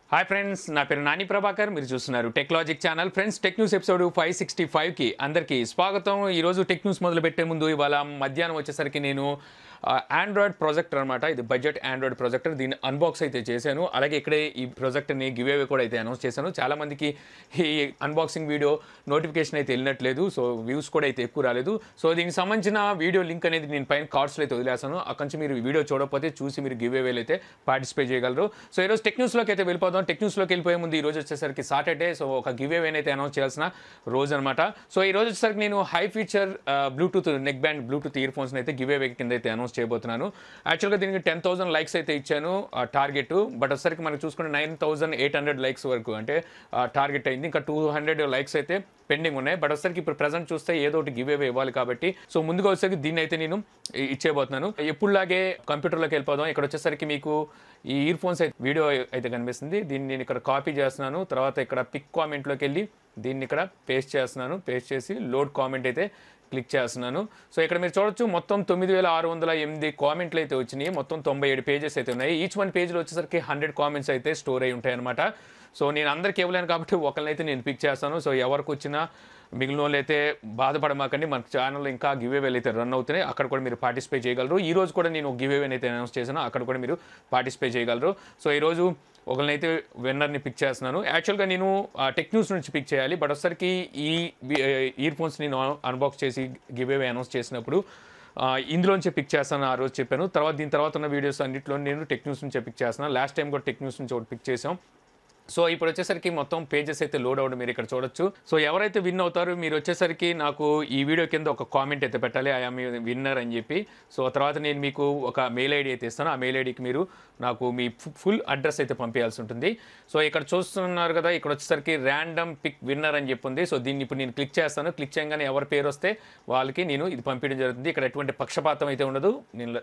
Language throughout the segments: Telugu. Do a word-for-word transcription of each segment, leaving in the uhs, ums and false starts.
హాయ్ ఫ్రెండ్స్, నా పేరు నాని ప్రభాకర్. మీరు చూస్తున్నారు tech logic channel. Friends, tech news episode five sixty ఫైవ్కి అందరికీ స్వాగతం. ఈరోజు టెక్ న్యూస్ మొదలు పెట్టే ముందు ఇవాళ మధ్యాహ్నం వచ్చేసరికి నేను ఆండ్రాయిడ్ ప్రొజెక్టర్ అనమాట, ఇది బడ్జెట్ ఆండ్రాయిడ్ ప్రొజెక్టర్, దీన్ని అన్బాక్స్ అయితే చేశాను. అలాగే ఇక్కడే ఈ ప్రొజెక్టర్ని గివ్ అవే కూడా అయితే అనౌన్స్ చేశాను. చాలామందికి ఈ అన్బాక్సింగ్ వీడియో నోటిఫికేషన్ అయితే వెళ్ళినట్లేదు, సో వ్యూస్ కూడా అయితే ఎక్కువ రాలేదు. సో దీనికి సంబంధించిన వీడియో లింక్ అనేది నేను పైన కార్డ్స్లో అయితే వదిలేసాను. అక్కడి నుంచి మీరు వీడియో చూడకపోతే చూసి మీరు గివ్ అవేలు అయితే పార్టిసిపేట్ చేయగలరు. సో ఈరోజు టెక్ న్యూస్లోకి అయితే వెళ్ళిపోదాం. టెక్ న్యూస్లోకి వెళ్ళిపోయే ముందు ఈ రోజు వచ్చేసరికి సాటర్డే, సో ఒక గివ్ అవే అయితే అనౌన్స్ చేయాల్సిన రోజు అనమాట. సో ఈ రోజు వచ్చేసరికి నేను high feature Bluetooth neckband Bluetooth earphones అయితే గివ్ అవే కింద అయితే అనౌన్స్ చేయబోతున్నాను. యాక్చువల్గా దీనికి టెన్ థౌసండ్ లైక్స్ అయితే ఇచ్చాను టార్గెట్, బట్ వచ్చేసరికి మనకు చూసుకుంటే nine thousand eight hundred likes వరకు అంటే టార్గెట్ అయింది. ఇంకా టూ హండ్రెడ్ లైక్స్ అయితే పెండింగ్ ఉన్నాయి. బట్ వచ్చేసరికి ఇప్పుడు ప్రజెంట్ చూస్తే ఏదో ఒకటి గివ్ అవే ఇవ్వాలి కాబట్టి సో ముందుగా వచ్చేసరికి దీన్ని అయితే నేను ఇచ్చేయబోతున్నాను. ఎప్పుడులాగే కంప్యూటర్లోకి వెళ్ళిపోదాం. ఇక్కడ వచ్చేసరికి మీకు ఈ ఇయర్ ఫోన్స్ అయితే వీడియో అయితే కనిపిస్తుంది. దీన్ని నేను ఇక్కడ కాపీ చేస్తున్నాను. తర్వాత ఇక్కడ పిక్ కామెంట్లోకి వెళ్ళి దీన్ని ఇక్కడ పేస్ట్ చేస్తున్నాను. పేస్ట్ చేసి లోడ్ కామెంట్ అయితే క్లిక్ చేస్తున్నాను. సో ఇక్కడ మీరు చూడొచ్చు మొత్తం తొమ్మిది వేల ఆరు వందల ఎనిమిది కామెంట్లు అయితే వచ్చినాయి. మొత్తం తొంభై ఏడు పేజెస్ అయితే ఉన్నాయి. ఈచ్ వన్ పేజ్లో వచ్చేసరికి హండ్రెడ్ కామెంట్స్ అయితే స్టోర్ అయి ఉంటాయి అనమాట. సో నేను అందరికి ఇవ్వలేను కాబట్టి ఒకరినైతే నేను పిక్ చేస్తాను. సో ఎవరికి వచ్చినా మిగిలిన వాళ్ళు అయితే బాధపడమాకండి. మన ఛానల్లో ఇంకా గివ్ అవేలు అయితే రన్ అవుతున్నాయి, అక్కడ కూడా మీరు పార్టిసిపేట్ చేయగలరు. ఈ రోజు కూడా నేను గివ్ అవేని అయితే అనౌన్స్ చేశాను, అక్కడ కూడా మీరు పార్టిసిపేట్ చేయగలరు. సో ఈరోజు ఒకరినైతే విన్నర్ని పిక్ చేస్తున్నాను. యాక్చువల్గా నేను టెక్ న్యూస్ నుంచి పిక్ చేయాలి, బట్ ఒకసారికి ఈ ఇయర్ ఫోన్స్ నేను అన్బాక్స్ చేసి గివ్ అవే అనౌన్స్ చేసినప్పుడు ఇందులోంచి పిక్ చేస్తాను ఆ రోజు చెప్పాను. తర్వాత దీని తర్వాత ఉన్న వీడియోస్ అన్నింటిలో నేను టెక్ న్యూస్ నుంచి పిక్ చేస్తున్నాను. లాస్ట్ టైం కూడా టెక్ న్యూస్ నుంచి ఒకటి పిక్ చేసాం. సో ఇప్పుడు వచ్చేసరికి మొత్తం పేజెస్ అయితే లోడ్ అవ్వడం మీరు ఇక్కడ చూడొచ్చు. సో ఎవరైతే విన్ అవుతారో మీరు వచ్చేసరికి నాకు ఈ వీడియో కింద ఒక కామెంట్ అయితే పెట్టాలి, ఐ ఆమ్ విన్నర్ అని చెప్పి. సో తర్వాత నేను మీకు ఒక మెయిల్ ఐడి అయితే ఇస్తాను. ఆ మెయిల్ ఐడికి మీరు నాకు మీ ఫుల్ అడ్రస్ అయితే పంపించాల్సి ఉంటుంది. సో ఇక్కడ చూస్తున్నారు కదా, ఇక్కడ వచ్చేసరికి ర్యాండమ్ పిక్ విన్నర్ అని చెప్పి ఉంది. సో దీన్ని ఇప్పుడు నేను క్లిక్ చేస్తాను. క్లిక్ చేయగానే ఎవరి పేరు వస్తే వాళ్ళకి నేను ఇది పంపించడం జరుగుతుంది. ఇక్కడ ఎటువంటి పక్షపాతం అయితే ఉండదు. నేను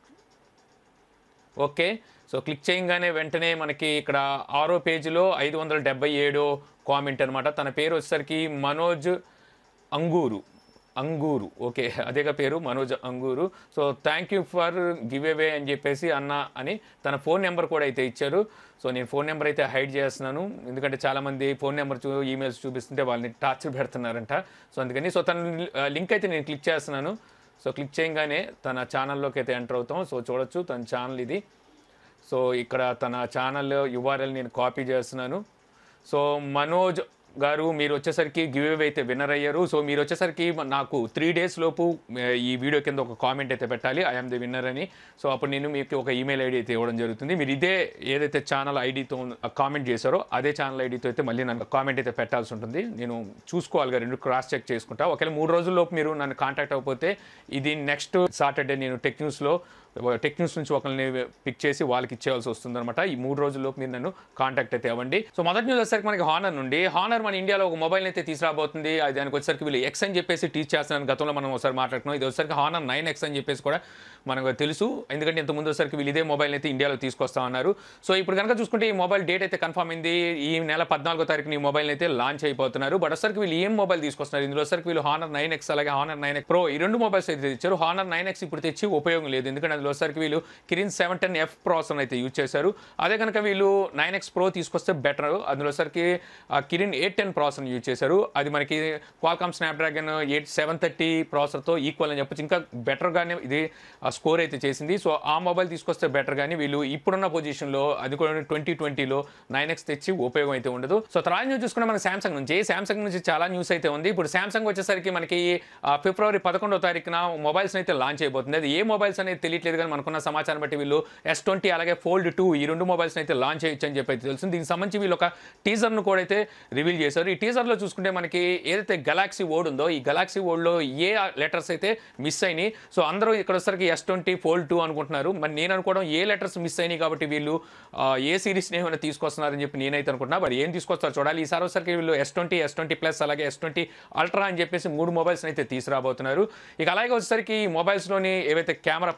ఓకే, సో క్లిక్ చేయగానే వెంటనే మనకి ఇక్కడ ఆరో పేజీలో ఐదు వందల డెబ్బై ఏడో కామెంట్ అనమాట. తన పేరు వచ్చేసరికి మనోజ్ అంగూరు అంగూరు ఓకే, అదేగా పేరు, Manoj Anguru. So thank you for giveaway అని చెప్పేసి అన్న అని తన ఫోన్ నెంబర్ కూడా అయితే ఇచ్చారు. సో నేను ఫోన్ నెంబర్ అయితే హైడ్ చేస్తున్నాను, ఎందుకంటే చాలామంది ఫోన్ నెంబర్ చూ ఈమెయిల్స్ చూపిస్తుంటే వాళ్ళని టార్చర్ పెడుతున్నారంట. సో అందుకని సో తన లింక్ అయితే నేను క్లిక్ చేస్తున్నాను. సో క్లిక్ చేయగానే తన ఛానల్లోకి అయితే ఎంటర్ అవుతాం. సో చూడొచ్చు తన ఛానల్ ఇది. సో ఇక్కడ తన ఛానల్ యూఆర్ఎల్ నేను కాపీ చేస్తున్నాను. సో మనోజ్ గారు మీరు వచ్చేసరికి గివ్ అవే అయితే విన్నర్ అయ్యారు. సో మీరు వచ్చేసరికి నాకు త్రీ డేస్ లోపు ఈ వీడియో కింద ఒక కామెంట్ అయితే పెట్టాలి, ఐ ఆమ్ ది విన్నర్ అని. సో అప్పుడు నేను మీకు ఒక ఈమెయిల్ ఐడి అయితే ఇవ్వడం జరుగుతుంది. మీరు ఇదే ఏదైతే ఛానల్ ఐడితో కామెంట్ చేశారో అదే ఛానల్ ఐడితో అయితే మళ్ళీ నన్ను కామెంట్ అయితే పెట్టాల్సి ఉంటుంది. నేను చూసుకోవాలిగా, రెండు క్రాస్ చెక్ చేసుకుంటా. ఒకవేళ మూడు రోజుల్లోపు మీరు నన్ను కాంటాక్ట్ అవ్వకపోతే ఇది నెక్స్ట్ సాటర్డే నేను టెక్ న్యూస్లో టెక్ న్యూస్ నుంచి ఒకరిని పిక్ చేసి వాళ్ళకి ఇచ్చేయాల్సి వస్తుంది అనమాట. ఈ మూడు రోజుల్లోపు మీరు నన్ను కాంటాక్ట్ అయితే అవ్వండి. సో మొదటి న్యూస్ వచ్చేసరికి మనకి హానర్ నుండి. హానర్ మన ఇండియాలో ఒక మొబైల్ అయితే తీసుకురాబోతుంది. అది దానికి వచ్చేసరికి వీళ్ళు ఎక్స్ అని చెప్పేసి టీచ్ చేస్తున్నాను, గతంలో మనం ఒకసారి మాట్లాడుకున్నాం. ఇది వచ్చేసరికి హానర్ నైన్ ఎక్స్ అని చెప్పేసి కూడా మనకు తెలుసు, ఎందుకంటే ఇంతకుముందు వచ్చేసరికి వీళ్ళు ఇదే మొబైల్ అయితే ఇండియాలో తీసుకొస్తా ఉన్నారు. సో ఇప్పుడు కనుక చూసుకుంటే ఈ మొబైల్ డేట్ అయితే కన్ఫర్మ్ అయింది. ఈ నెల పద్నాలుగో తారీఖున ఈ మొబైల్ అయితే లాంచ్ అయిపోతున్నారు. బట్ వచ్చేసరికి వీళ్ళు ఏం మొబైల్ తీసుకొస్తున్నారు, ఇందులో వచ్చేసరికి వీళ్ళు హానర్ నైన్ ఎక్స్ అలాగే హానర్ నైన్ ఎక్స్ ప్రో ఈ రెండు మొబైల్స్ అయితే ఇచ్చారు. హానర్ నైన్ ఎక్స్ ఇప్పుడు తెచ్చి ఉపయోగం లేదు, ఎందుకంటే అందులో వచ్చేసరికి వీళ్ళు Kirin seven ten F processor అయితే యూజ్ చేశారు. అదే కనుక వీళ్ళు నైన్ ఎక్స్ ప్రో తీసుకొస్తే బెటర్. అందులో వచ్చేసరికి Kirin eight ten processor use చేశారు. అది మనకి Qualcomm Snapdragon eight seven thirty ప్రాసెసర్తో ఈక్వల్ అని చెప్పొచ్చు, ఇంకా బెటర్గానే ఇది స్కోర్ అయితే చేసింది. సో ఆ మొబైల్ తీసుకొస్తే బెటర్, కానీ వీళ్ళు ఇప్పుడున్న పొజిషన్లో అది కూడా ట్వంటీ ట్వంటీలో నైన్ ఎక్స్ తెచ్చి ఉపయోగం అయితే ఉండదు. సో తర్వాత న్యూస్ చూసుకుంటే మనకి శాంసంగ్ నుంచి శాంసంగ్ నుంచి చాలా న్యూస్ అయితే ఉంది. ఇప్పుడు శాంసంగ్ వచ్చేసరికి మనకి ఫిబ్రవరి పదకొండో తారీఖున మొబైల్స్ అయితే లాంచ్ అయిపోతుంది. అది ఏ మొబైల్స్ అనేది తెలియట్లేదు, కానీ మనకున్న సమాచారం బట్టి వీళ్ళు ఎస్ ట్వంటీ అలాగే ఫోల్డ్ టూ ఈ రెండు మొబైల్స్ అయితే లాంచ్ చేయొచ్చు అని చెప్పి అయితే తెలుస్తుంది. దీనికి సంబంధించి వీళ్ళు ఒక టీజర్ను కూడా అయితే రివీల్ చేశారు. ఈ టీజర్లో చూసుకుంటే మనకి ఏదైతే గెలాక్సీ వర్డ్ ఉందో ఈ గెలాక్సీ వర్డ్లో ఏ లెటర్స్ అయితే మిస్ అయినాయి. సో అందరూ ఇక్కడ వచ్చేసరికి ఎస్ ట్వంటీ ఫోల్డ్ టూ అనుకుంటున్నారు. మరి నేను అనుకోవడం ఏ లెటర్స్ మిస్ అయినాయి కాబట్టి వీళ్ళు ఏ సిరీస్ని ఏమైనా తీసుకొస్తున్నారని చెప్పి నేనైతే అనుకుంటున్నా. మరి ఏం తీసుకొస్తారో చూడాలి. ఈసారి వచ్చేసరికి వీళ్ళు S twenty S twenty plus అలాగే ఎస్ ట్వంటీ అల్ట్రా అని చెప్పేసి మూడు మొబైల్స్ అయితే తీసుకురాబోతున్నారు. ఇక అలాగే వచ్చేసరికి ఈ మొబైల్స్లోని ఏవైతే కెమెరా పనితనం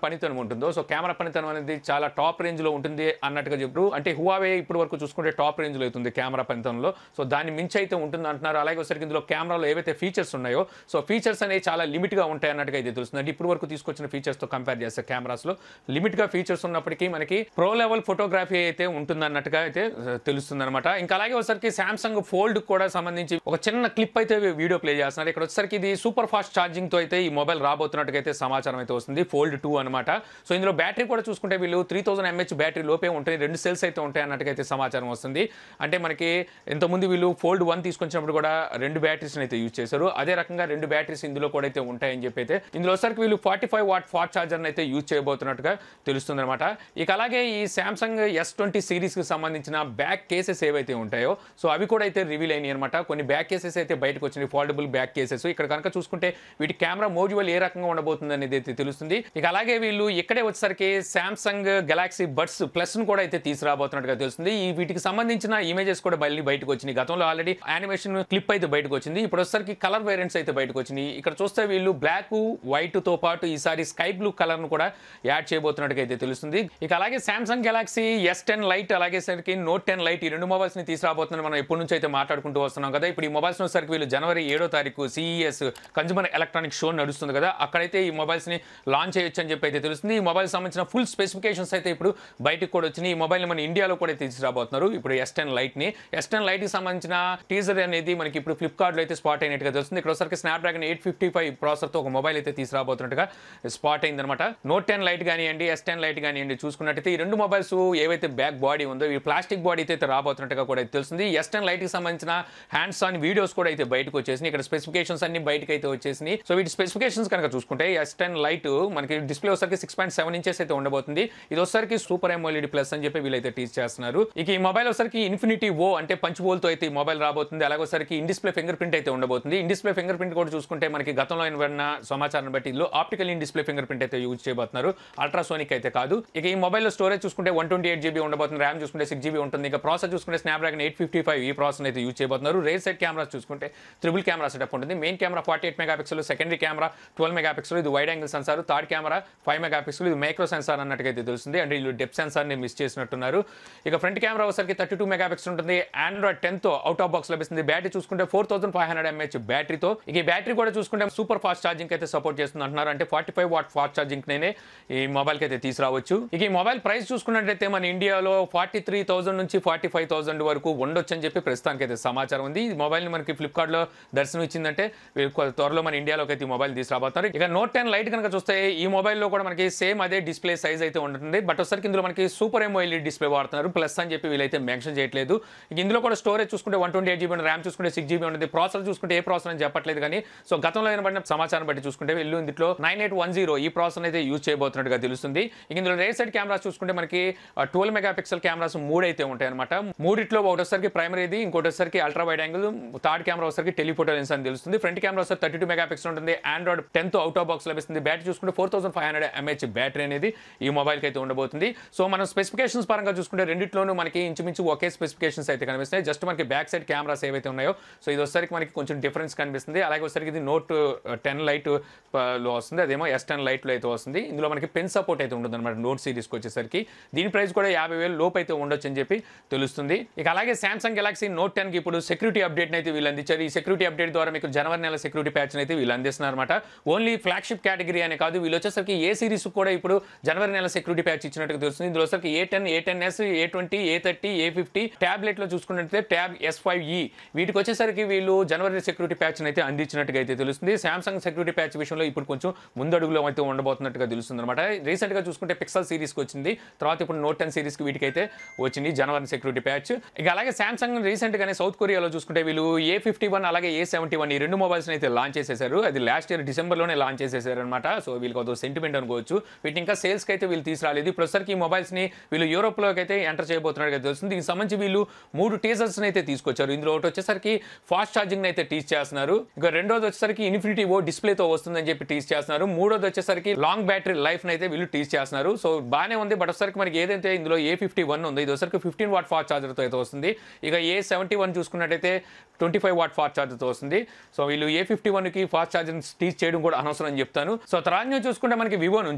ఉంటుందో, సో కెమెరా పనితనం అనేది చాలా టాప్ రేంజ్లో ఉంటుంది అన్నట్టుగా చెప్పారు. అంటే హువావే ఇప్పటి వరకు చూసుకుంటే టాప్ రేంజ్లో అవుతుంది కెమెరా పనితనంలో, సో దాన్ని మించి అయితే ఉంటుంది అంటున్నారు. అలాగే ఒకసారి ఇందులో కెమెరాలో ఏవైతే ఫీచర్స్ ఉన్నాయో, సో ఫీచర్స్ అనేవి చాలా లిమిట్గా ఉంటాయి అన్నట్టుగా అయితే తెలుస్తుంది. అంటే ఇప్పుడు వరకు తీసుకొచ్చిన ఫీచర్స్తో కంపేర్ చేస్తే కెమెరాస్లో లిమిట్గా ఫీచర్స్ ఉన్నప్పటికీ మనకి ప్రో లెవెల్ ఫోటోగ్రఫీ అయితే ఉంటుంది అన్నట్టుగా అయితే తెలుస్తుంది అనమాట. ఇంకా అలాగే ఒకసారికి సామ్సంగ్ ఫోల్డ్ కూడా సంబంధించి ఒక చిన్న క్లిప్ అయితే వీడియో ప్లే చేస్తున్నారు. ఇక్కడ వచ్చేసరికి ఇది సూపర్ ఫాస్ట్ ఛార్జింగ్ తో అయితే ఈ మొబైల్ రాబోతున్నట్టుగా అయితే సమాచారం అయితే వస్తుంది. ఫోల్డ్ టూ అనమాట. సో ఇందులో బ్యాటరీ కూడా చూసుకుంటే వీళ్ళు త్రీ థౌసండ్ ఎంహెచ్ బ్యాటరీ లోపే ఉంటాయి, రెండు సెల్స్ అయితే ఉంటాయి అన్నట్టుగా అయితే సమాచారం వస్తుంది. అంటే మనకి ఇంతకుముందు వీళ్ళు ఫోల్డ్ వన్ తీసుకొచ్చినప్పుడు కూడా రెండు బ్యాటరీస్ అయితే యూజ్ చేశారు, అదే రకంగా రెండు బ్యాటరీస్ ఇందులో కూడా అయితే ఉంటాయని చెప్పి అయితే ఇందులో వచ్చరికి వీళ్ళు forty five watt fast charger అయితే యూజ్ చేయబోతున్నట్టుగా తెలుస్తుంది అనమాట. ఇక అలాగే ఈ సామ్సంగ్ ఎస్ ట్వంటీ సిరీస్ కి సంబంధించిన బ్యాక్ కేసెస్ ఏవైతే ఉంటాయో, సో అవి కూడా అయితే రివీల్ అయినాయి అనమాట. కొన్ని బ్యాక్ కేసెస్ అయితే బయటకు వచ్చినాయి, ఫోల్డబుల్ బ్యాక్ కేసెస్. ఇక్కడ కనుక చూసుకుంటే వీటి కెమెరా మోడ్యూల్ ఏ రకంగా ఉండబోతుంది అనేది అయితే తెలుస్తుంది. ఇక అలాగే వీళ్ళు ఇక్కడే వచ్చేసరికి సామ్సంగ్ గెలాక్సీ బడ్స్ ప్లస్ ను కూడా అయితే తీసుకురాబోతున్నట్టుగా తెలుస్తుంది. ఈ వీటికి సంబంధించిన ఇమేజెస్ కూడా మళ్ళీ బయటకు వచ్చినాయి. గతంలో ఆల్రెడీ యానిమేషన్ క్లిప్ అయితే బయటకు వచ్చింది, ఇప్పుడు వచ్చేసరికి కలర్ వేరియంట్స్ అయితే బయటకు వచ్చినాయి. ఇక్కడ చూస్తే వీళ్ళు బ్లాక్ వైట్ తో పాటు ఈసారి స్కై బ్లూ కలర్ ను కూడా యాడ్ చేయబోతున్నట్టుగా అయితే తెలుస్తుంది. ఇక అలాగే Samsung Galaxy S ten lite అలాగే సరికి నోట్ టెన్ లైట్ ఈ రెండు మొబైల్స్ ని తీసుకురాబోతున్నారు. మనం ఎప్పటి నుంచి అయితే మాట్లాడుకుంటూ వస్తున్నాం కదా. ఇప్పుడు ఈ మొబైల్స్ వచ్చేసరికి వీళ్ళు జనవరి ఏడో తారీఖు సిఈఎస్ కన్జ్యూమర్ ఎలక్ట్రానిక్ షో నడుస్తుంది కదా, అక్కడైతే ఈ మొబైల్స్ ని లాంచ్ చేయొచ్చు అని చెప్పి అయితే తెలుస్తుంది. ఈ మొబైల్ సంబంధించిన ఫుల్ స్పెసిఫికేషన్స్ అయితే ఇప్పుడు బయటకు కూడా వచ్చినాయి. ఈ మొబైల్ ని మన ఇండియాలో కూడా తీసుకురాబోతున్నారు. ఇప్పుడు ఎస్ టెన్ లైట్ ని ఎస్ టెన్ లైట్ కి సంబంధించిన టీజర్ అనేది మనకి ఇప్పుడు ఫ్లిప్కార్ట్ లో అయితే స్పాట్ అయినట్టుగా తెలుస్తుంది. ఇక్కడ ఒకసారి Snapdragon eight fifty five processor తో ఒక మొబైల్ అయితే తీసుకురాబోతున్నట్టుగా స్పాట్ అయింది అనమాట. నోట్ టెన్ లైట్ కానివ్వండి, ఎస్ టెన్ లైట్ కానివ్వండి చూసుకున్నట్టయితే ఈ రెండు మొబైల్స్ ఏవైతే బ్యాక్ బాడీ ఉందో ఈ ప్లాస్టిక్ బాడీ అయితే రాబోతున్నట్టుగా కూడా తెలుస్తుంది. ఎస్ టెన్ లైట్ కి సంబంధించిన హ్యాండ్స్ ఆన్ వీడియోస్ కూడా అయితే బయటకు వచ్చేసినాయి. ఇక్కడ స్పెసిఫికేషన్స్ అన్ని బయటకు అయితే వచ్చేసినాయి. సో వీటి స్పెసిఫికేషన్స్ కనుక చూసుకుంటే ఎస్ టెన్ లైట్ మనకి డిస్ప్లే వచ్చరికి సిక్స్ పాయింట్ సెవెన్ ఇంచెస్ అయితే ఉండబోతుంది. ఇది వచ్చరికి సూపర్ ఎమోలెడ్ ప్లస్ అని చెప్పి వీళ్ళైతే టీచ్ చేస్తున్నారు. ఇక ఈ మొబైల్ వచ్చరికి ఇన్ఫినిటీ ఓ అంటే పంచ్ బోల్ తో అయితే ఈ మొబైల్ రాబోతుంది. అలాగే వచ్చరికి ఇన్ డిస్ప్లే ఫింగర్ ప్రింట్ అయితే ఉండబోతుంది. ఇన్ డిస్ప్లే ఫింగర్ ప్రింట్ కూడా చూసుకుంటే మనకి గతంలో అయిన సమాచారం బట్టి ఇందులో optical in display fingerprint అయితే యూజ్ చేయబోతున్నారు, అల్ట్రాసోనిక్ అయితే కాదు. ఇక ఈ మొబైల్లో స్టోరేజ్ చూసుకుంటే వన్ ట్వంటీ ఎయిట్ జీబీ ఉండబోతుంది, ర్యామ్ చూసుకుంటే సిక్స్ జీబీ ఉంటుంది. ఇక ప్రాసెస్ చూసుకుంటే స్నాప్డ్రాగన్ ఎయిట్ ఫిఫ్టీ ఫైవ్ ఈ ప్రాసెస్ అయితే యూజ్ చేయబోతున్నారు. రేర్ సైడ్ కెమెరాస్ చూసుకుంటే త్రిబుల్ కెమెరా సెటప్ ఉంటుంది. Main camera forty eight megapixel, secondary camera twelve megapixel, ఇది wide angle sensor. Third camera five megapixel, ఇది మైక్రో సెన్సార్ అన్నట్టుగా అయితే తెలుస్తుంది. అంటే వీళ్ళు డెప్త్ సెన్సార్ ని మిస్ చేసినట్టున్నారు. ఇక ఫ్రంట్ కెమెరా వచ్చరికి థర్టీ టూ మెగా పిక్సెల్ ఉంటుంది. ఆండ్రాయిడ్ టెన్ తో అవుట్ ఆఫ్ బాక్స్ లభిస్తుంది. బ్యాటరీ చూసుకుంటే four thousand five hundred MH బ్యాటరీతో. ఇక ఈ బ్యాటరీ కూడా చూసుకుంటే సూపర్ ఫాస్ట్ ఛార్జింగ్ అయితే సపోర్ట్ చేస్తుంది అంటున్నారు. అంటే forty five watt fast charging నేనే ఈ మొబైల్ కి అయితే తీసుకురావచ్చు. ఇక ఈ మొబైల్ ప్రైస్ చూసుకున్నట్లయితే మన ఇండియాలో ఫార్టీ త్రీ థౌసండ్ నుంచి ఫార్టీ ఫైవ్ థౌసండ్ వరకు ఉండొచ్చు అని చెప్పి ప్రస్తుతానికి అయితే సమాచారం ఉంది. ఈ మొబైల్ ని మనకి ఫ్లిప్కార్ట్ లో దర్శనం ఇచ్చిందంటే త్వరలో మన ఇండియాలోకి అయితే ఈ మొబైల్ తీసుకురాబోతున్నారు. ఇక నోట్ టెన్ లైట్ కనుక చూస్తే ఈ మొబైల్ లో కూడా మనకి సేమ్ అదే డిస్ప్లే సైజ్ అయితే ఉంటుంది. బట్ ఒకసారి ఇందులో మనకి సూపర్ ఎమోలెడ్ డిస్ప్లే వాడుతున్నారు, ప్లస్ అని చెప్పి వీళ్ళైతే మెన్షన్ చేయట్లేదు. ఇక ఇందులో కూడా స్టోరేజ్ చూసుకుంటే one twenty eight GB RAM చూసుకుంటే సిక్స్ జీబీ ఉంటుంది. ప్రాసెసర్ చూసుకుంటే ఏ ప్రాసెసర్ అని చెప్పట్లేదు, కానీ సో గతంలో అయిన సమాచారం బట్టి చూసుకుంటే వీళ్ళు ఇందులో నైన్ ఎయిట్ వన్ జీరో ఈ ప్రాసెసర్ అయితే యూజ్ చేయబోతున్నట్టుగా తెలుస్తుంది. ఇక ఇందులో రేర్ సైడ్ కెమెరాస్ చూసుకుంటే మనకి ట్వెల్వ్ మెగా పిక్సెల్ కెమెరాస్ మూడు అయితే ఉంటాయి అనమాట. మూడిట్లో ఒకటోసరికి ప్రైమరీది, ఇంకోటి వచ్చరికి ultra wide angle, third camera వచ్చరికి టెలిఫోటో లెన్స్ అని తెలుస్తుంది. ఫ్రంట్ కెమెరా వచ్చి థర్టీ టూ మెగా పిక్సెల్ ఉంటుంది. ఆండ్రాయిడ్ టెన్ తో అవుట్ ఆఫ్ బాక్స్ లభిస్తుంది. బ్యాటరీ చూసుకుంటే four thousand five hundred MH battery అనేది ఈ మొబైల్ కి అయితే ఉండబోతుంది. సో మనం స్పెసిఫికేషన్స్ పరంగా చూసుకుంటే రెండిట్లోనూ మనకి ఇంచుమించు ఒకే స్పెసిఫికేషన్స్ అయితే కనిపిస్తాయి. జస్ట్ మనకి బ్యాక్ సైడ్ కెమెరాస్ ఏవైతే ఉన్నాయో సో ఇది వచ్చరికి మనకి కొంచెం డిఫరెన్స్ కనిపిస్తుంది. అలాగే వచ్చరికి ఇది నోట్ టెన్ లైట్ లో వస్తుంది, అదేమో ఎస్ టెన్ లైట్ లో అయితే వస్తుంది. ఇందులో మనకి పెన్ సపోర్ట్ అయితే ఉంటుంది అనమాట నోట్ సిరీస్కి వచ్చేసరికి. దీని ప్రైస్ కూడా యాభై వేలు లోపు అయితే ఉండొచ్చు అని చెప్పి తెలుస్తుంది. ఇక అలాగే సామ్సంగ్ గెలాక్సీ నోట్ టెన్ కి ఇప్పుడు సెక్యూరిటీ అప్డేట్ అయితే వీళ్ళు అందించారు. ఈ సెక్యూరిటీ అప్డేట్ ద్వారా మీకు జనవరి నెల సెక్యూరిటీ ప్యాచ్ అయితే వీళ్ళు అందిస్తున్నారు అనమాట. ఓన్లీ ఫ్లాగ్షిప్ కేటగిరీ అనే కాదు, వీళ్ళు వచ్చేసరికి ఏ సిరీస్ కూడా ఇప్పుడు జనవరి నెల సెక్యూరిటీ ప్యాచ్ ఇచ్చినట్టుగా తెలుస్తుంది. ఇందులో వచ్చరికి A ten A ten S A twenty A thirty A fifty tablet లో చూసుకున్నట్లయితే ట్యాబ్ ఎస్ ఫైవ్ ఈ వీటికి వచ్చేసరికి వీళ్ళు జనవరి సెక్యూరిటీ ప్యాచ్ అయితే అందించినట్టుగా అయితే తెలుస్తుంది. సామ్సంగ్ సెక్యూరిటీ ప్యాచ్ విషయంలో ఇప్పుడు కొంచెం ముందడుగులో అయితే ఉండబోతున్నట్టుగా తెలుస్తుంది అనమాట. రీసెంట్ గా చూసుకుంటే పిక్సెల్ సిరీస్ కి వచ్చింది, తర్వాత ఇప్పుడు నోట్ టెన్ సిరీస్ కి వీటికి అయితే వచ్చింది జనవరి సెక్యూరిటీ ప్యాచ్. ఇక అలాగే సామ్సంగ్ రీసెంట్ గానే సౌత్ కొరియాలో చూసుకుంటే వీళ్ళు ఏ ఫిఫ్టీ వన్ అలాగే ఏ సెవెంటీ వన్ ఈ రెండు మొబైల్స్ అయితే లాంచ్ చేసేసారు. అది లాస్ట్ ఇయర్ డిసెంబర్ లోనే లాంచ్ చేసేసారు అనమాట. సో వీళ్ళకి ఒక సెంటిమెంట్ అనుకోవచ్చు. వీటిని ఇంకా సేల్స్ కి అయితే వీళ్ళు తీసుకురాలేదు. ప్రస్తుతానికి ఈ మొబైల్స్ ని వీళ్ళు యూరోప్ లోకి అయితే ఎంటర్ చేయబోతున్నట్టుగా తెలుస్తుంది. దీనికి సంబంధించి వీళ్ళు మూడు టీజర్స్ అయితే తీసుకొచ్చారు. ఇందులో ఒకటి వచ్చేసరికి ఫాస్ట్ ఛార్జింగ్ అయితే టీచ్ చేస్తున్నారు. ఇక రెండోది వచ్చేసరికి ఇన్ఫినిటీ ఓ డిస్ప్లేతో వస్తుందని చెప్పి టీచ్ చేస్తున్నారు. మూడోది వచ్చేసరికి లాంగ్ బ్యాటరీ లైఫ్ అయితే వీళ్ళు టీచ్ చేస్తున్నారు. సో బాగానే ఉంది. బట్ వచ్చేసరికి మనకి ఏదైతే ఇందులో ఏ ఫిఫ్టీ వన్ ఉంది ఇది వచ్చరికి ఫిఫ్టీన్ వాట్ ఫాస్ట్ ఛార్జర్తో అయితే వస్తుంది. ఇక ఏ సెవెంటీ వన్ చూసుకున్నట్టయితే ట్వంటీ ఫైవ్ వాట్ ఫాస్ట్ ఛార్జర్తో వస్తుంది. సో వీళ్ళు ఏ ఫిఫ్టీ వన్ కి ఫాస్ట్ ఛార్జింగ్ టీచ్ చేయడం కూడా అనవసరం అని చెప్తాను. సో తర్వాత చూసుకుంటే మనకి వివో నుంచి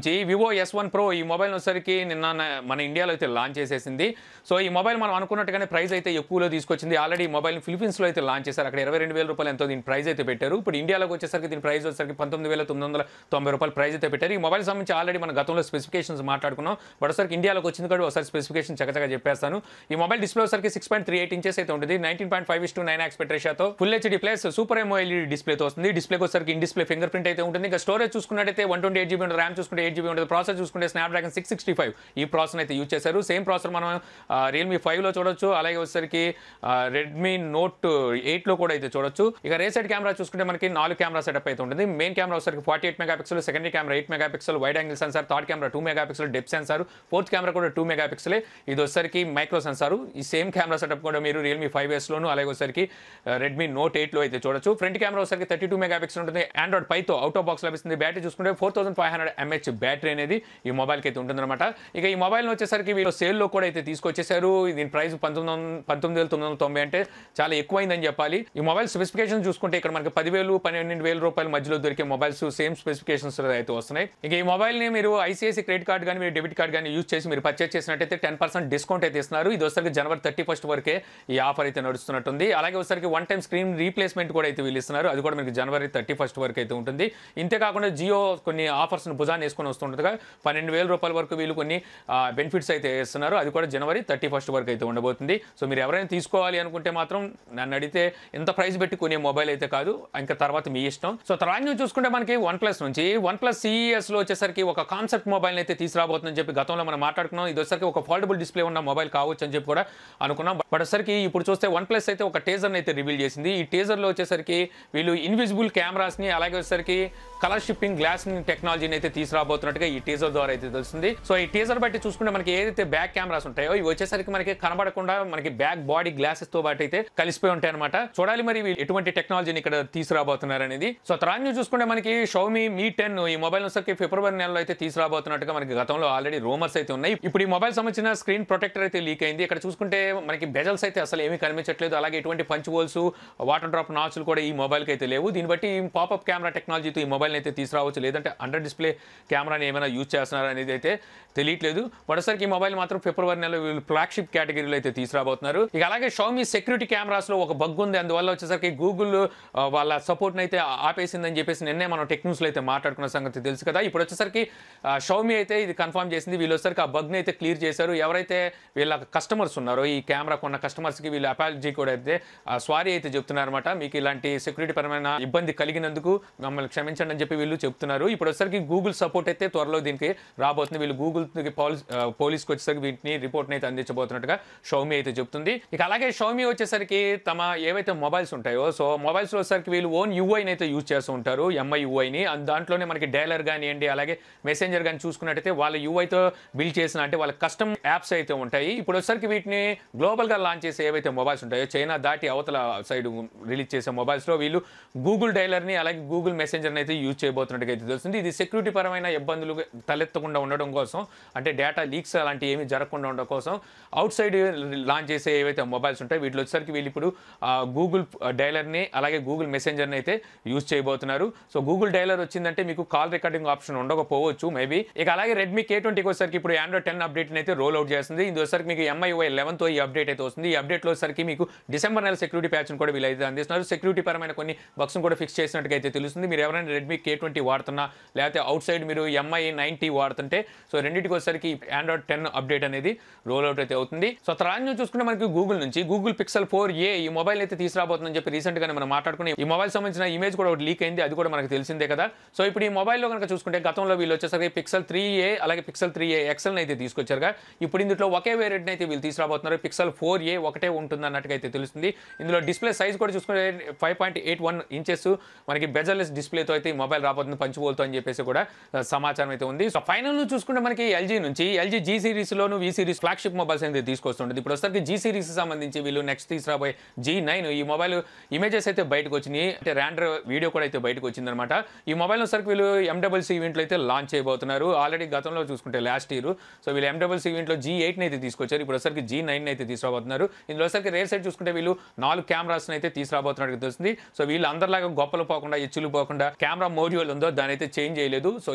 నుంచి వివో ఎస్ వన్ ప్రో ఈ మొబైల్ వచ్చేసరికి నిన్న మన ఇండియాలో అయితే లాంచ్ చేసేసింది. సో ఈ మొబైల్ మనం అనుకున్నట్టుగానే ప్రైస్ అయితే ఎక్కువలో తీసుకొచ్చింది. ఆల్రెడీ ఈ మొబైల్ ఫిలిపీన్స్లో అయితే లాంచ్ చేశారు. అక్కడ ఇరవై రెండు వేల రూపాయలు ఎంతో దీని ప్రైస్ అయితే పెట్టారు. ఇప్పుడు ఇండియాలోకి వచ్చేసరికి దీని ప్రైస్ వచ్చేసరికి పంతొమ్మిది వేల తొమ్మిది వందల తొంభై రూపాయలు ప్రైస్ అయితే పెట్టారు. ఈ మొబైల్ సంబంధించి ఆల్రెడీ మన గతంలో స్పెసిఫికేషన్స్ మాట్లాడుకున్నాం. బట్ ఒకసారికి ఇండియాలోకి వచ్చింది కూడా ఒకసారి స్పెసిఫికేషన్ చక్కగా చెప్పేస్తాను. ఈ మొబైల్ డిస్ప్లే వచ్చేసరికి six point three eight inches అయితే ఉంటుంది. Nineteen point five is to nine aspect రేషియోతో full HD plus super AMOLED డిస్ప్లేతో వస్తుంది. డిస్ప్లేకి వచ్చేసరికి ఇన్ డిస్ప్లే ఫింగర్ ప్రింట్ అయితే ఉంటుంది. ఇంకా స్టోరేజ్ చూసుకున్నట్టయితే వన్ ట్వంటీ ఎయిట్ జీబీ ఉంటుంది. ర్యామ్ చూసుకుంటే ఎయిట్ జీబీ ఉంటుంది. ప్రాసెసర్ చూసుకుంటే స్నాప్డ్రాగన్ సిక్స్ సిక్స్టీ ఫైవ్ ఈ ప్రాసెసర్ అయితే యూజ్ చేశారు. సేమ్ ప్రాసెసర్ మనం రియల్మీ ఫైవ్ లో చూడొచ్చు. అలాగే వచ్చేసరికి రెడ్మీ నోట్ ఎయిట్ లో కూడా అయితే చూడొచ్చు. ఇక రే సైడ్ కెమెరా చూసుకుంటే మనకి నాలుగు కెమెరా సెటప్ అయితే ఉంటుంది. మెయిన్ కెమెరా వచ్చేసరికి forty eight megapixel, secondary camera eight megapixel, wide angle sensor, third camera two megapixel depth sensor, fourth camera కూడా టూ మెగా పిక్సెల్. ఇది వచ్చేసరికి మైక్రో సెన్సార్. ఈ సేమ్ కెమెరా సెటప్ కూడా మీరు రియల్మీ ఫైవ్ ఎస్ లోను అలాగే వచ్చేసరికి రెడ్మీ నోట్ ఎయిట్ లో అయితే చూడొచ్చు. ఫ్రంట్ కెమెరా వచ్చేసరికి థర్టీ టూ మెగా పిక్సెల్ ఉంటుంది. ఆండ్రాయిడ్ పైతో అవుట్ ఆఫ్ బాక్స్ లభిస్తుంది. బ్యాటరీ చూసుకుంటే four thousand five hundred MH battery అనేది ఈ మొబైల్కి అయితే ఉంటుందన్నమాట. ఇక ఈ మొబైల్ వచ్చేసరికి వీళ్ళు సేల్లో కూడా అయితే తీసుకొచ్చేసారు. దీని ప్రైస్ పంతొమ్మిది పంతొమ్మిది వేల తొమ్మిది వందల తొంభై అంటే చాలా ఎక్కువైందని చెప్పాలి. ఈ మొబైల్ స్పెసిఫికేషన్ చూసుకుంటే ఇక్కడ మనకి పదివేలు పన్నెండు వేల రూపాయల మధ్యలో దొరికే మొబైల్స్ సేమ్ స్పెసిఫికేషన్స్ అయితే వస్తున్నాయి. ఇక ఈ మొబైల్ ని మీరు ఐసిఐసి క్రెడిట్ కార్డ్ కానీ మీరు డెబిట్ కార్డ్ కానీ యూజ్ చేసి మీరు పర్చేస్ చేసినట్టయితే టెన్ పర్సెంట్ డిస్కౌంట్ అయితే ఇస్తున్నారు. ఇది వచ్చరికి జనవరి థర్టీ ఫస్ట్ వరకే ఈ ఆఫర్ అయితే నడుస్తున్నట్టుంది. అలాగే వచ్చరికి వన్ టైం స్క్రీన్ రీప్లేస్మెంట్ కూడా అయితే వీళ్ళు ఇస్తున్నారు. అది కూడా మీకు జనవరి థర్టీ ఫస్ట్ వరకు అయితే ఉంటుంది. ఇంతే కాకుండా జియో కొన్ని ఆఫర్స్ భుజాన్ని వేసుకొని వస్తుండగా పన్నెండు వేల రూపాయల వరకు వీళ్ళు కొన్ని బెనిఫిట్స్ అయితే ఇస్తున్నారు. అది కూడా జనవరి థర్టీ ఫస్ట్ వరకు అయితే ఉండబోతుంది. సో మీరు ఎవరైనా తీసుకోవాలి అనుకుంటే మాత్రం నన్ను అడిగితే ఎంత ప్రైస్ పెట్టి కొనే మొబైల్ అయితే కాదు, ఇంకా తర్వాత మీ ఇష్టం. సో తర్వాత నుంచి చూసుకుంటే మనకి వన్ ప్లస్ నుంచి వన్ ప్లస్ సిఈఎస్ లో వచ్చేసరికి ఒక కాన్సెప్ట్ మొబైల్ అయితే తీసుకురాబోతుందని చెప్పి గతంలో మనం మాట్లాడుకున్నాం. ఇది వచ్చరికి ఒక ఫోల్డబుల్ డిస్ప్లే ఉన్న మొబైల్ కావచ్చు అని చెప్పి కూడా అనుకున్నాం. బట్ వచ్చరికి ఇప్పుడు చూస్తే వన్ ప్లస్ అయితే ఒక టేజర్ అయితే రివీల్ చేసింది. ఈ టేజర్ లో వచ్చేసరికి వీళ్ళు ఇన్విజిబుల్ కెమెరాస్ ని అలాగే వచ్చేసరికి కలర్ షిప్పింగ్ గ్లాస్ టెక్నాలజీని అయితే తీసుకురాబోతున్నట్టుగా ఈ టీజర్ ద్వారా అయితే తెలుస్తుంది. సో ఈ టీజర్ బట్టి చూసుకుంటే మనకి ఏదైతే బ్యాక్ కెమెరాస్ ఉంటాయో ఇవి వచ్చేసరికి మనకి కనబడకుండా మనకి బ్యాక్ బాడీ గ్లాసెస్ తో పాటు అయితే కలిసిపోయి ఉంటాయి అనమాట. చూడాలి మరి ఎటువంటి టెక్నాలజీని ఇక్కడ తీసుకురాబోతున్నారు అనేది. సో తర్వాత చూసుకుంటే మనకి షావమీ మీ టెన్ ఈ మొబైల్ వచ్చరికి ఫిబ్రవరి నెలలో అయితే తీసుకురాబోతున్నట్టుగా మనకి గతంలో ఆల్రెడీ రూమర్స్ అయితే ఉన్నాయి. ఇప్పుడు ఈ మొబైల్ సంబంధించిన స్క్రీన్ ప్రొటెక్టర్ అయితే లీక్ అయింది. ఇక్కడ చూసుకుంటే మనకి బెజల్స్ అయితే అసలు ఏమీ కనిపించట్లేదు. అలాగే ఎటువంటి పంచ్ హోల్స్ వాటర్ డ్రాప్ నాచులు కూడా ఈ మొబైల్ కి అయితే లేవు. దీన్ని బట్టి పాపప్ కెమెరా టెక్నాలజీతో ఈ మొబైల్ అయితే తీసుకురావచ్చు, లేదంటే అండర్ డిస్ప్లే కెమెరాని ఏమైనా యూజ్ చేస్తున్నారు అనేది అయితే తెలియట్లేదు. ఒకసారికి ఈ మొబైల్ మాత్రం ఫిబ్రవరి నెలలో వీళ్ళు ఫ్లాగ్షిప్ కేటగిరీలో అయితే తీసుకురాబోతున్నారు. ఇక అలాగే షావమీ సెక్యూరిటీ కెమెరాస్ లో ఒక బగ్ ఉంది. అందువల్ల వచ్చేసరికి గూగుల్ వాళ్ళ సపోర్ట్ అయితే ఆపేసిందని చెప్పేసి నిన్నే మనం టెక్ న్యూస్ లో అయితే మాట్లాడుకున్న సంగతి తెలుసు కదా. ఇప్పుడు వచ్చేసరికి షావమీ అయితే ఇది కన్ఫర్మ్ చేసింది. వీళ్ళు వచ్చేసరికి ఆ బగ్ ని అయితే క్లియర్ చేశారు. ఎవరైతే వీళ్ళ కస్టమర్స్ ఉన్నారో ఈ కెమెరా కొన్న కస్టమర్స్ కి వీళ్ళు అపాలజీ కూడా అయితే సారీ అయితే చెప్తున్నారు అనమాట. మీకు ఇలాంటి సెక్యూరిటీ పరమైన ఇబ్బంది కలిగినందుకు మమ్మల్ని క్షమించండి అని చెప్పి వీళ్ళు చెప్తున్నారు. ఇప్పుడు వచ్చేసరికి గూగుల్ సపోర్ట్ అయితే త్వరలో దీనికి రాబోతుంది. వీళ్ళు గూగుల్ పోలీస్కి వచ్చేసరికి వీటిని రిపోర్ట్ అయితే అందించబోతున్నట్టుగా షావమీ అయితే చెప్తుంది. ఇక అలాగే షావమీ వచ్చేసరికి తమ ఏవైతే మొబైల్స్ ఉంటాయో సో మొబైల్స్ లో వచ్చేసరికి వీళ్ళు ఓన్ యూఐని అయితే యూజ్ చేస్తూ ఉంటారు, ఎంఐ యూఐని. దాంట్లోనే మనకి డైలర్ కానివ్వండి అలాగే మెసెంజర్ కానీ చూసుకున్నట్టయితే వాళ్ళ యూఐతో బిల్డ్ చేసిన అంటే వాళ్ళ కస్టమ్ యాప్స్ అయితే ఉంటాయి. ఇప్పుడు వచ్చేసరికి వీటిని గ్లోబల్ గా లాంచ్ చేసే ఏవైతే మొబైల్స్ ఉంటాయో చైనా దాటి అవతల సైడ్ రిలీజ్ చేసే మొబైల్స్ లో వీళ్ళు గూగుల్ డైలర్ ని అలాగే గూగుల్ మెసెంజర్ అయితే యూజ్ చేయబోతున్నట్టుగా అయితే తెలుస్తుంది. ఇది సెక్యూరిటీ పరమైన ఇబ్బందులు తలెత్తకుండా ఉండడం కోసం, అంటే డేటా లీక్స్ అలాంటి ఏమీ జరగకుండా ఉండడం కోసం అవుట్ సైడ్ లాంచ్ చేసే ఏవైతే మొబైల్స్ ఉంటాయి వీటిలో వచ్చేసరికి వీళ్ళు ఇప్పుడు గూగుల్ డైలర్ని అలాగే గూగుల్ మెసెంజర్ని అయితే యూజ్ చేయబోతున్నారు. సో గూగుల్ డైలర్ వచ్చిందంటే మీకు కాల్ రికార్డింగ్ ఆప్షన్ ఉండకపోవచ్చు మేబీ. ఇక అలాగే రెడ్మీ కే ట్వంటీకి వచ్చేసరికి ఇప్పుడు ఆండ్రాయిడ్ టెన్ అప్డేట్ అయితే రోల్ అవుట్ చేస్తుంది. ఇది వచ్చేసరికి మీకు ఎంఐఓఐ లెవెన్ తో ఈ అప్డేట్ అయితే వస్తుంది. ఈ అప్డేట్ లో వచ్చేసరికి మీకు డిసెంబర్ నెల సెక్యూరిటీ ప్యాచ్ కూడా వీళ్ళు అయితే అందిస్తున్నారు. సెక్యూరిటీ పరమైన కొన్ని బగ్స్ కూడా ఫిక్స్ చేసినట్టుగా అయితే తెలుస్తుంది. మీరు ఎవరైనా రెడ్మీ కే ట్వంటీ వాడుతున్నా లేకపోతే అవుట్ సైడ్ మీరు ఎంఐ నైన్టీ వాడుతుంటే సో రెండింటికి వచ్చేసరికి ఆండ్రాయిడ్ టెన్ అప్డేట్ అనేది రోల్ అవుట్ అయితే అవుతుంది. సో తర్వాత చూసుకుంటే మనకి గూగుల్ నుంచి గూగుల్ పిక్సెల్ ఫోర్ ఏ ఈ మొబైల్ అయితే తీసుకురాబోతుందని చెప్పి రీసెంట్ గానే మనం మాట్లాడుకుని ఈ మొబైల్ సంబంధించిన ఇమేజ్ కూడా ఒకటి లీక్ అయింది. అది కూడా మనకు తెలిసిందే కదా. సో ఇప్పుడు ఈ మొబైల్లో కనుక చూసుకుంటే గతంలో వీళ్ళు వచ్చేసరికి పిక్సెల్ త్రీ ఏ అలాగే పిక్సెల్ త్రీ ఏ ఎక్సెల్ అయితే తీసుకొచ్చారుగా. ఇప్పుడు ఇందులో ఒకే వేరియంట్ అయితే వీళ్ళు తీసుకురాబోతున్నారు. పిక్సెల్ ఫోర్ ఏ ఒకటే ఉంటుంది అన్నట్టుగా అయితే తెలుస్తుంది. ఇందులో డిస్ప్లే సైజ్ కూడా చూసుకుంటే five point eight one inches మనకి బెజర్లెస్ డిస్ప్లేతో అయితే ఈ మొబైల్ రాబోతుంది పంచుబోల్తో అని చెప్పేసి కూడా సమాచారం అయితే ఉంది. సో ఫైనల్ చూసుకుంటే మనకి ఎల్జీ నుంచి ఎల్జీ జీ సిరీస్ లోను వి సిరీస్ ఫ్లాగ్షిప్ మొబైల్స్ అయితే తీసుకొస్తుంది. ఇప్పుడు వచ్చేసరికి జీ సిరీస్ సంబంధించి వీళ్ళు నెక్స్ట్ తీసుకురాబోయే జీ నైన్ ఈ మొబైల్ ఇమేజెస్ అయితే బయటకు వచ్చినాయి, అంటే ర్యాండర్ వీడియో కూడా అయితే బయటకు వచ్చింది అనమాట. ఈ మొబైల్ వచ్చేసరికి వీళ్ళు ఎండబుల్సీ ఈవెంట్లో అయితే లాంచ్ చేయబోతున్నారు. ఆల్రెడీ గతంలో చూసుకుంటే లాస్ట్ ఇయర్ సో వీళ్ళు ఎండబుల్సీ ఈవెంట్లో జీ ఎయిట్ అయితే తీసుకొచ్చారు. ఇప్పుడు వచ్చేసరికి జీ నైన్ అయితే తీసుకురాబోతున్నారు. ఇందులో వచ్చేసరికి రేర్ సైడ్ చూసుకుంటే వీళ్ళు నాలుగు కెమెరాస్ అయితే తీసుకురాబోతున్నట్టు తెలుస్తుంది. సో వీళ్ళు అందరిలాగా గొప్పలు పోకుండా ఎచ్చులు పోకుండా కెమెరా మోడ్యూల్ ఉందో దాని అయితే చేంజ్ చేయలేదు. సో ఎప్పుడు తీసుకు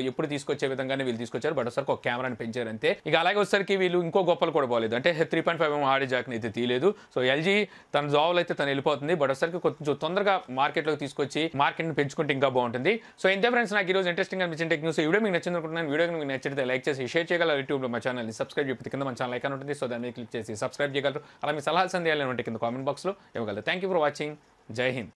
తీసుకొచ్చే విధంగానే వీళ్ళు తీసుకొచ్చారు. బట్ ఒకసారి ఒక కెమెరాని పెంచారు అంతే. ఇక అలాగే వచ్చేసరికి వీళ్ళు ఇంకో గొప్పలు కూడా పోలేదు. అంటే three point five MM audio జాక్ని అయితే తీయలేదు. సో ఎల్జీ తన జాబ్లో అయితే తను వెళ్ళిపోతుంది. బట్ ఒకసారికి కొంచెం తొందరగా మార్కెట్లోకి తీసుకొచ్చి మార్కెట్ని పెంచుకుంటే ఇంకా బాగుంటుంది. సో ఇంతే ఫ్రెండ్స్, నాకు ఈరోజు ఇంట్రెస్టింగ్ అనిపించిన టెక్ న్యూస్. ఈ వీడియో మీకు నచ్చింది అనుకుంటున్నాను. వీడియో మీకు నచ్చితే లైక్ చేసి షేర్ చేయగలరు. యూట్యూబ్లో మా ఛానల్ని సబ్స్క్రైబ్ చేస్తే కింద మన ఛానల్ లైక్ అని ఉంటుంది. సో దాన్ని క్లిక్ చేసి సబ్స్క్రైబ్ చేయగలరు. అలా మీ సలహాలు సందేహాలు ఉంటే కింద కామెంట్ బాక్స్లో ఇవ్వగలరు. Thank you for watching. జై హింద్.